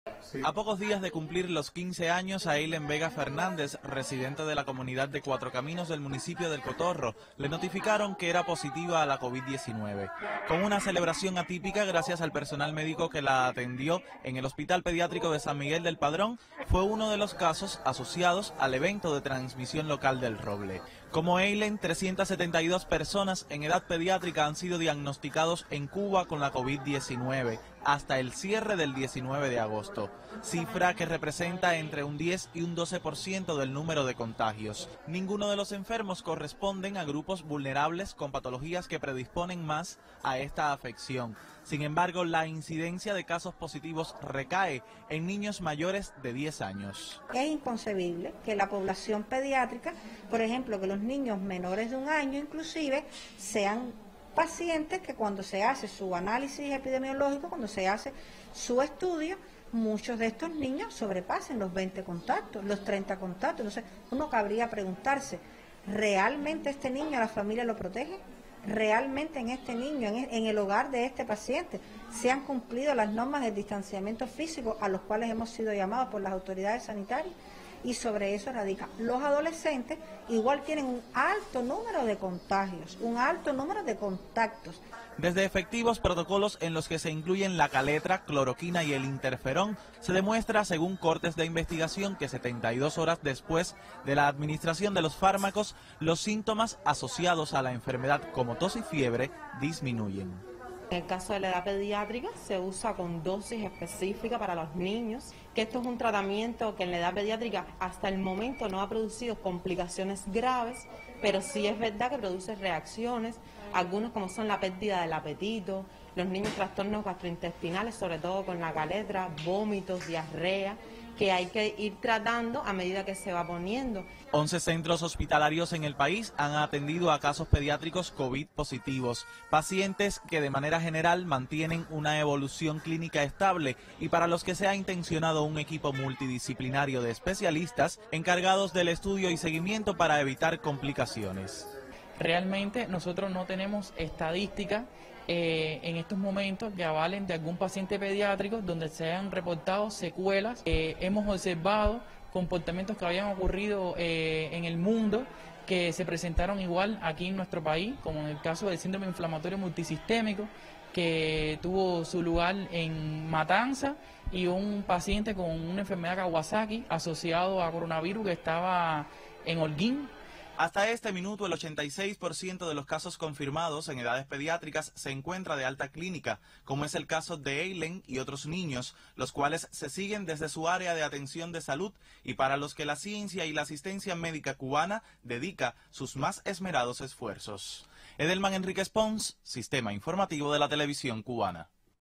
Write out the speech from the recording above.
A pocos días de cumplir los 15 años, a Eileen Vega Fernández, residente de la comunidad de Cuatro Caminos del municipio del Cotorro, le notificaron que era positiva a la COVID-19. Con una celebración atípica gracias al personal médico que la atendió en el Hospital Pediátrico de San Miguel del Padrón, fue uno de los casos asociados al evento de transmisión local del Roble. Como Eileen, 372 personas en edad pediátrica han sido diagnosticados en Cuba con la COVID-19 hasta el cierre del 19 de agosto, cifra que representa entre un 10 y un 12% del número de contagios. Ninguno de los enfermos corresponden a grupos vulnerables con patologías que predisponen más a esta afección. Sin embargo, la incidencia de casos positivos recae en niños mayores de 10 años. Es inconcebible que la población pediátrica, por ejemplo, que los niños menores de un año inclusive, sean pacientes que cuando se hace su análisis epidemiológico, cuando se hace su estudio, muchos de estos niños sobrepasen los 20 contactos, los 30 contactos. Entonces, uno cabría preguntarse, ¿realmente este niño la familia lo protege? ¿Realmente en este niño, en el hogar de este paciente, se han cumplido las normas de distanciamiento físico a los cuales hemos sido llamados por las autoridades sanitarias? Y sobre eso radica. Los adolescentes igual tienen un alto número de contagios, un alto número de contactos. Desde efectivos protocolos en los que se incluyen la caletra, cloroquina y el interferón, se demuestra, según cortes de investigación, que 72 horas después de la administración de los fármacos, los síntomas asociados a la enfermedad como tos y fiebre disminuyen. En el caso de la edad pediátrica se usa con dosis específica para los niños, que esto es un tratamiento que en la edad pediátrica hasta el momento no ha producido complicaciones graves, pero sí es verdad que produce reacciones, algunos como son la pérdida del apetito, los niños trastornos gastrointestinales, sobre todo con la caletra, vómitos, diarrea, que hay que ir tratando a medida que se va poniendo. 11 centros hospitalarios en el país han atendido a casos pediátricos COVID positivos, pacientes que de manera general mantienen una evolución clínica estable y para los que se ha intencionado un equipo multidisciplinario de especialistas encargados del estudio y seguimiento para evitar complicaciones. Realmente nosotros no tenemos estadísticas en estos momentos que avalen de algún paciente pediátrico donde se hayan reportado secuelas. Hemos observado comportamientos que habían ocurrido en el mundo que se presentaron igual aquí en nuestro país, como en el caso del síndrome inflamatorio multisistémico que tuvo su lugar en Matanza y un paciente con una enfermedad Kawasaki asociado a coronavirus que estaba en Holguín. Hasta este minuto, el 86% de los casos confirmados en edades pediátricas se encuentra de alta clínica, como es el caso de Eileen y otros niños, los cuales se siguen desde su área de atención de salud y para los que la ciencia y la asistencia médica cubana dedica sus más esmerados esfuerzos. Edelman Enríquez Pons, Sistema Informativo de la Televisión Cubana.